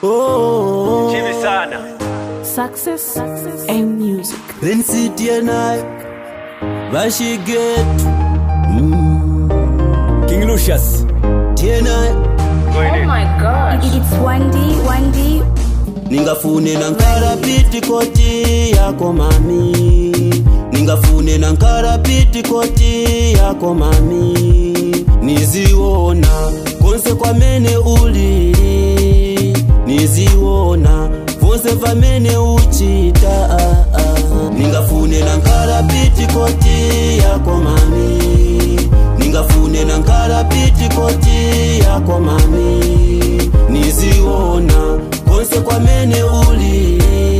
Oh, Chibi sana. Success and music. then city and I, where she get King Lucius. tena Oh my god. It's One-dee. ningafune nankara Pitikoti yako mami, ningafune nankara Pitikoti yako mami, niziona konse kwa mene uli, niziona vonse vamene uchita. Ningafune nankara Pitikoti yako mami, ningafune nankara Pitikoti yako mami, niziona konse kwa mene uli,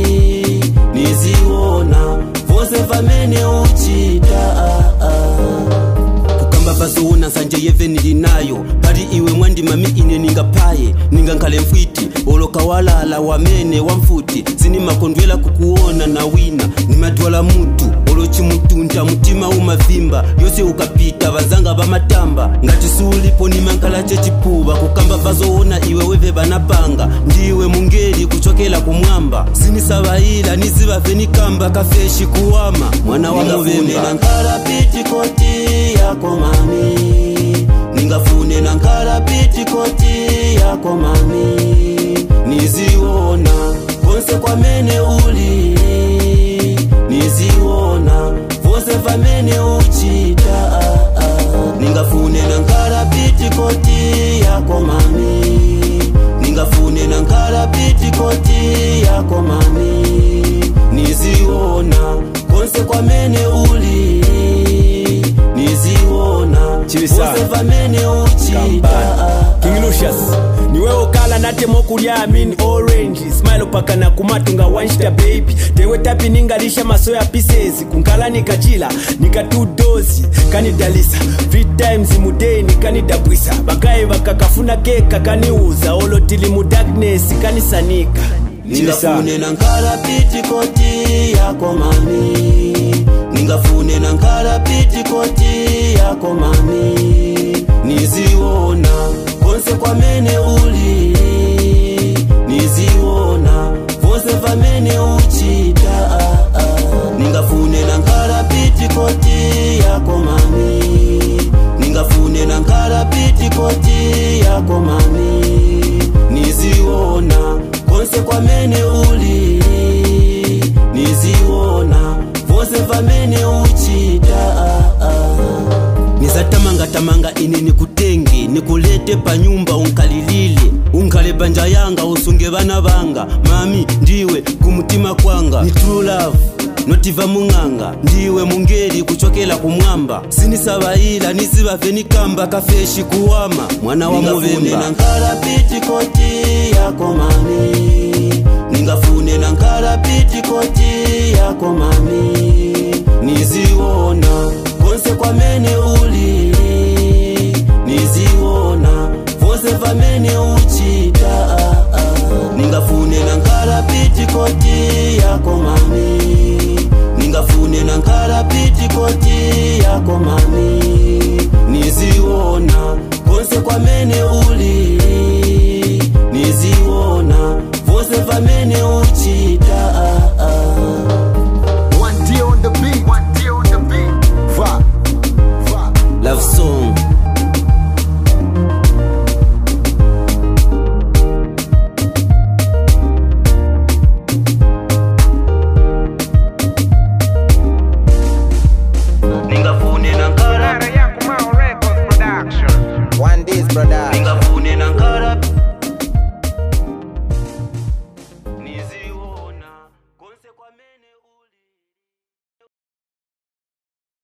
niziona vonse vamene uchita. Kukamba pazoona sanje yeve nilinayo, pari iwe mwandi mami ine ningapaye, ningankale mfwiti oloka walala wamene wamfuti, zini makondwela kukuona na wina, ni madwala mutu olochi mutunja mutima umavimba, yose ukapita bazanga bamatamba, ngati sulipo ni mankala chechipuba. Kukamba pazoona iwe weve banapanga, ndiwe mungeli kuchokela kumwamba, zini sabaila niziba venikamba kafeshi kuwama, mwana wa muvemba. Nankara Pitikoti yako mami, ningafune nankara Pitikoti yako mami, niziona konse kwa mene uli, niziona vonse vamene uchita. Ningafune nankara Pitikoti yako mami, ningafune nankara Pitikoti yako mami, niziona konse kwa mene uli, niziona vonse vamene uchita. King Lucius. Niwe okala nate mokulia amin orange. Smile opaka na kumatunga wanshita baby. Tewe tapi ningalisha masoya pieces. Kunkala nikachila, nika 2 dozi. Kanidalisa, 3 times imuday nikanidabwisa. Bakaye bakakafuna keka kaniuza. Olotili mu darkness kanisanika. Ningafune nankara Pitikoti yako mami, ningafune nankara Pitikoti yako mami, niziona konse kwa mene uli, niziona vonse vamene uchita. Ningafune nankara Pitikoti yako mami, ningafune nankara Pitikoti yako mami, niziona konse kwa mene uli, niziona vonse vamene uchita. Nizatamanga ini nikutenge, nikulete pa nyumba unkalilile, unkale banja yanga usunge bana banga. Mami ndiwe kumutima kwanga, ni true love notiva munganga, ndiwe mungeli kuchokela kumwamba, sini sabaila nisiba venikamba kafeshi kuwama, mwana wa muvemba. Ningafune nankara Pitikoti yako mami, ningafune nankara Pitikoti yako mami, niziona konse kwa mene uli, niziona vonse vamene uchita. Ningafune nankara Pitikoti yako mami, ningafune nankara Pitikoti yako mami, niziona konse kwa mene uli,